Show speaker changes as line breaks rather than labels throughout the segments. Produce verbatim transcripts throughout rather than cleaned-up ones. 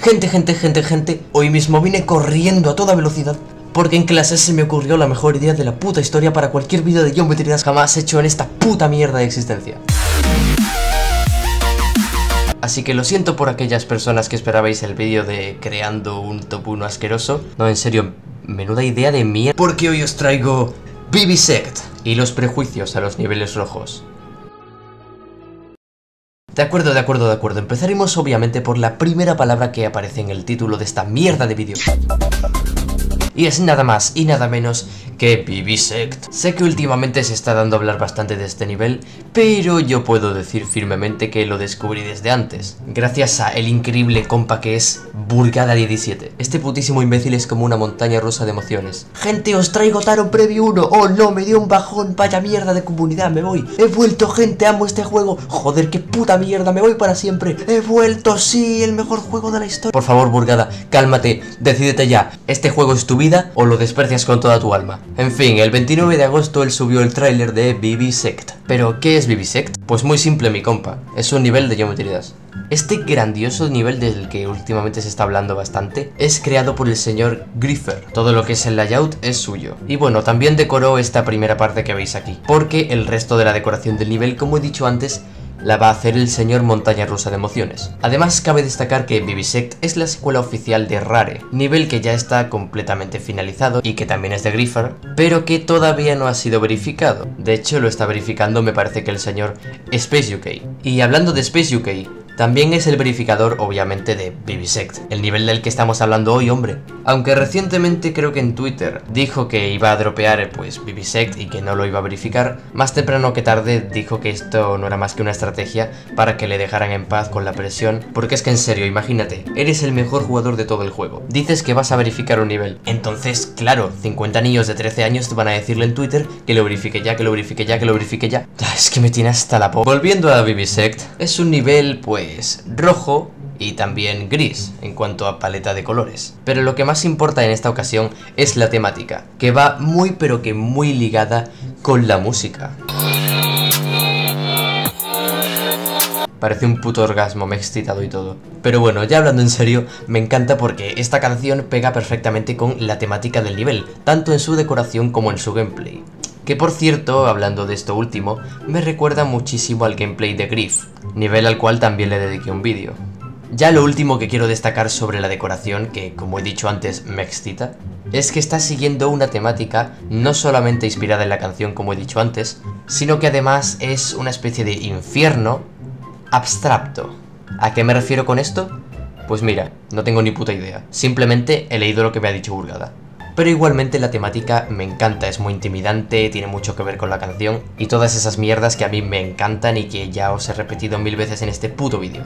Gente, gente, gente, gente, hoy mismo vine corriendo a toda velocidad porque en clase se me ocurrió la mejor idea de la puta historia para cualquier vídeo de Geometry Dash jamás hecho en esta puta mierda de existencia. Así que lo siento por aquellas personas que esperabais el vídeo de creando un top uno asqueroso. No, en serio, menuda idea de mierda. Porque hoy os traigo Vivisect y los prejuicios a los niveles rojos. De acuerdo, de acuerdo, de acuerdo. Empezaremos obviamente por la primera palabra que aparece en el título de esta mierda de vídeo. Y es nada más y nada menos que Vivisect. Sé que últimamente se está dando a hablar bastante de este nivel, pero yo puedo decir firmemente que lo descubrí desde antes, gracias a el increíble compa que es Burgada diecisiete. Este putísimo imbécil es como una montaña rusa de emociones. Gente, os traigo Taro Preview uno. Oh no, me dio un bajón, vaya mierda de comunidad, me voy. He vuelto, gente, amo este juego. Joder, qué puta mierda, me voy para siempre. He vuelto, sí, el mejor juego de la historia. Por favor, Burgada, cálmate, decídete ya. ¿Este juego es tu vida o lo desprecias con toda tu alma? En fin, el veintinueve de agosto él subió el tráiler de Vivisect. ¿Pero qué es Vivisect? Pues muy simple, mi compa, es un nivel de Geometry Dash. Este grandioso nivel del que últimamente se está hablando bastante es creado por el señor Griefer. Todo lo que es el layout es suyo. Y bueno, también decoró esta primera parte que veis aquí, porque el resto de la decoración del nivel, como he dicho antes, la va a hacer el señor Montaña Rusa de Emociones. Además, cabe destacar que Vivisect es la secuela oficial de Rare, nivel que ya está completamente finalizado y que también es de Griefer, pero que todavía no ha sido verificado. De hecho, lo está verificando, me parece que el señor Space U K. Y hablando de Space U K, también es el verificador, obviamente, de Vivisect, el nivel del que estamos hablando hoy, hombre. Aunque recientemente creo que en Twitter dijo que iba a dropear, pues, Vivisect y que no lo iba a verificar, más temprano que tarde dijo que esto no era más que una estrategia para que le dejaran en paz con la presión, porque es que en serio, imagínate, eres el mejor jugador de todo el juego, dices que vas a verificar un nivel, entonces, claro, cincuenta niños de trece años te van a decirle en Twitter que lo verifique ya, que lo verifique ya, que lo verifique ya. Es que me tiene hasta la po... Volviendo a Vivisect, es un nivel, pues, rojo y también gris en cuanto a paleta de colores. Pero lo que más importa en esta ocasión es la temática, que va muy pero que muy ligada con la música. Parece un puto orgasmo, me he excitado y todo. Pero bueno, ya hablando en serio, me encanta porque esta canción pega perfectamente con la temática del nivel, tanto en su decoración como en su gameplay. Que por cierto, hablando de esto último, me recuerda muchísimo al gameplay de Grief, nivel al cual también le dediqué un vídeo. Ya lo último que quiero destacar sobre la decoración, que como he dicho antes me excita, es que está siguiendo una temática no solamente inspirada en la canción como he dicho antes, sino que además es una especie de infierno abstracto. ¿A qué me refiero con esto? Pues mira, no tengo ni puta idea, simplemente he leído lo que me ha dicho Burgada. Pero igualmente la temática me encanta, es muy intimidante, tiene mucho que ver con la canción y todas esas mierdas que a mí me encantan y que ya os he repetido mil veces en este puto vídeo.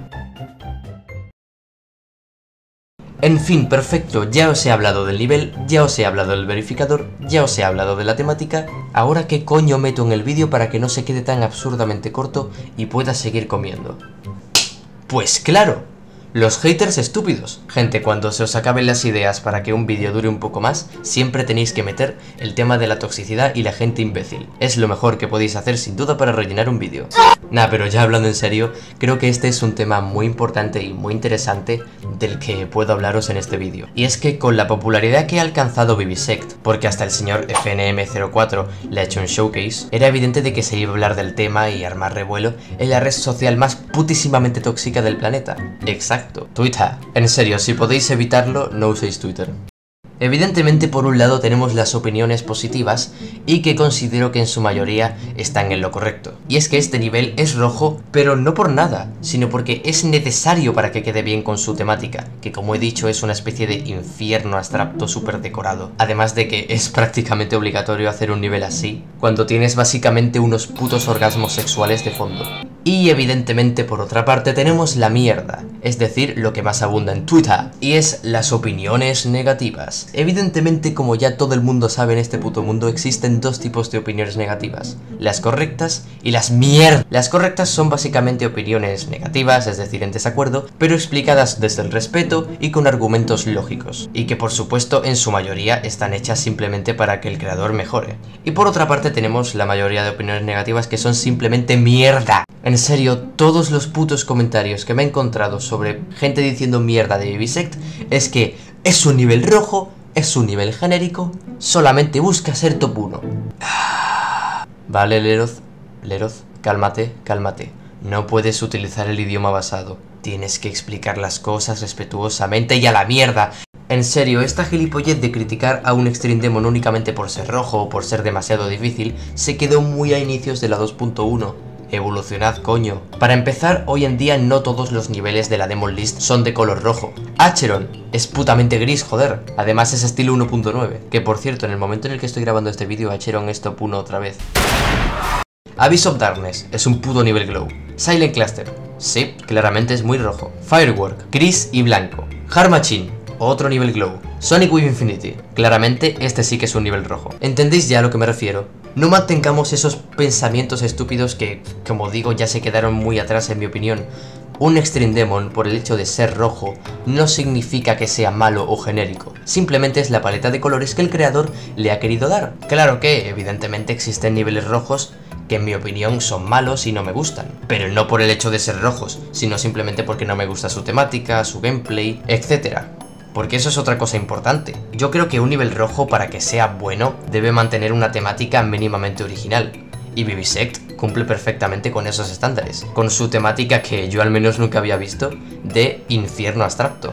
En fin, perfecto, ya os he hablado del nivel, ya os he hablado del verificador, ya os he hablado de la temática. Ahora qué coño meto en el vídeo para que no se quede tan absurdamente corto y pueda seguir comiendo. Pues claro, los haters estúpidos. Gente, cuando se os acaben las ideas para que un vídeo dure un poco más, siempre tenéis que meter el tema de la toxicidad y la gente imbécil. Es lo mejor que podéis hacer sin duda para rellenar un vídeo. Nah, pero ya hablando en serio, creo que este es un tema muy importante y muy interesante del que puedo hablaros en este vídeo. Y es que con la popularidad que ha alcanzado Vivisect, porque hasta el señor F N M cero cuatro le ha hecho un showcase, era evidente de que se iba a hablar del tema y armar revuelo en la red social más putísimamente tóxica del planeta. Exacto, Twitter. En serio, si podéis evitarlo, no uséis Twitter. Evidentemente, por un lado tenemos las opiniones positivas y que considero que en su mayoría están en lo correcto. Y es que este nivel es rojo, pero no por nada, sino porque es necesario para que quede bien con su temática, que como he dicho es una especie de infierno abstracto súper decorado. Además de que es prácticamente obligatorio hacer un nivel así, cuando tienes básicamente unos putos orgasmos sexuales de fondo. Y evidentemente por otra parte tenemos la mierda, es decir, lo que más abunda en Twitter, y es las opiniones negativas. Evidentemente, como ya todo el mundo sabe en este puto mundo, existen dos tipos de opiniones negativas, las correctas y las mierdas. Las correctas son básicamente opiniones negativas, es decir, en desacuerdo, pero explicadas desde el respeto y con argumentos lógicos, y que por supuesto en su mayoría están hechas simplemente para que el creador mejore. Y por otra parte tenemos la mayoría de opiniones negativas que son simplemente mierda. En En serio, todos los putos comentarios que me he encontrado sobre gente diciendo mierda de Vivisect es que es un nivel rojo, es un nivel genérico, solamente busca ser top uno. Vale, Leroz, Leroz, cálmate, cálmate. No puedes utilizar el idioma basado. Tienes que explicar las cosas respetuosamente y a la mierda. En serio, esta gilipollez de criticar a un Extreme Demon únicamente por ser rojo o por ser demasiado difícil se quedó muy a inicios de la dos punto uno. Evolucionad, coño. Para empezar, hoy en día no todos los niveles de la Demon List son de color rojo. Acheron es putamente gris, joder. Además es estilo uno punto nueve. Que por cierto, en el momento en el que estoy grabando este vídeo, Acheron es top uno otra vez. Abyss of Darkness es un puto nivel glow. Silent Cluster, sí, claramente es muy rojo. Firework, gris y blanco. Hard Machine, otro nivel glow. Sonic with Infinity, claramente este sí que es un nivel rojo. ¿Entendéis ya a lo que me refiero? No mantengamos esos pensamientos estúpidos que, como digo, ya se quedaron muy atrás en mi opinión. Un Extreme Demon, por el hecho de ser rojo, no significa que sea malo o genérico. Simplemente es la paleta de colores que el creador le ha querido dar. Claro que, evidentemente, existen niveles rojos que en mi opinión son malos y no me gustan, pero no por el hecho de ser rojos, sino simplemente porque no me gusta su temática, su gameplay, etcétera. Porque eso es otra cosa importante. Yo creo que un nivel rojo, para que sea bueno, debe mantener una temática mínimamente original. Y Vivisect cumple perfectamente con esos estándares, con su temática que yo al menos nunca había visto, de infierno abstracto.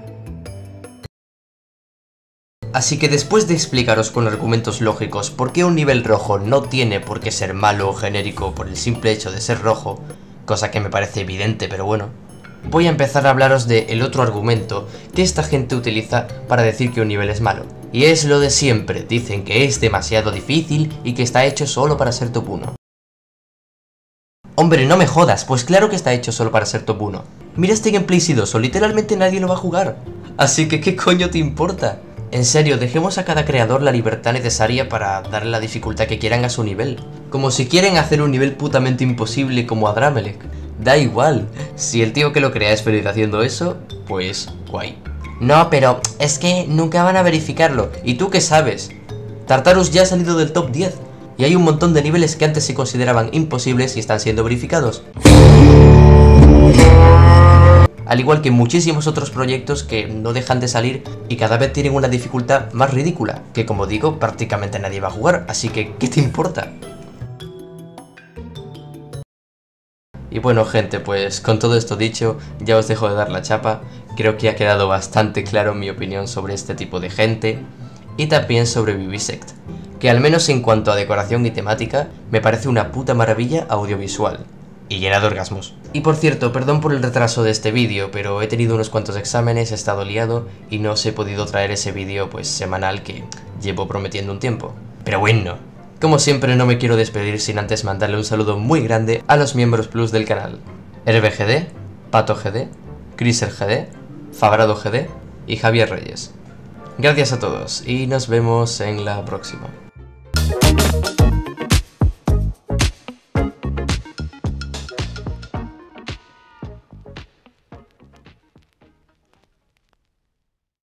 Así que después de explicaros con argumentos lógicos por qué un nivel rojo no tiene por qué ser malo o genérico por el simple hecho de ser rojo, cosa que me parece evidente pero bueno, voy a empezar a hablaros de el otro argumento que esta gente utiliza para decir que un nivel es malo. Y es lo de siempre, dicen que es demasiado difícil y que está hecho solo para ser top uno. Hombre, no me jodas, pues claro que está hecho solo para ser top uno. Mira este gameplay sidoso, literalmente nadie lo va a jugar. Así que ¿qué coño te importa? En serio, dejemos a cada creador la libertad necesaria para darle la dificultad que quieran a su nivel. Como si quieren hacer un nivel putamente imposible como a Dramelec. Da igual, si el tío que lo crea es feliz haciendo eso, pues guay. No, pero es que nunca van a verificarlo. ¿Y tú qué sabes? Tartarus ya ha salido del top diez. Y hay un montón de niveles que antes se consideraban imposibles y están siendo verificados. Al igual que muchísimos otros proyectos que no dejan de salir y cada vez tienen una dificultad más ridícula, que como digo, prácticamente nadie va a jugar, así que ¿qué te importa? Y bueno gente, pues con todo esto dicho, ya os dejo de dar la chapa. Creo que ha quedado bastante claro mi opinión sobre este tipo de gente y también sobre Vivisect, que al menos en cuanto a decoración y temática, me parece una puta maravilla audiovisual. Y llena de orgasmos. Y por cierto, perdón por el retraso de este vídeo, pero he tenido unos cuantos exámenes, he estado liado y no os he podido traer ese vídeo pues semanal que llevo prometiendo un tiempo. Pero bueno, como siempre no me quiero despedir sin antes mandarle un saludo muy grande a los miembros plus del canal. Herbe G D, Pato G D, Criser G D, Fabrado G D y Javier Reyes. Gracias a todos y nos vemos en la próxima.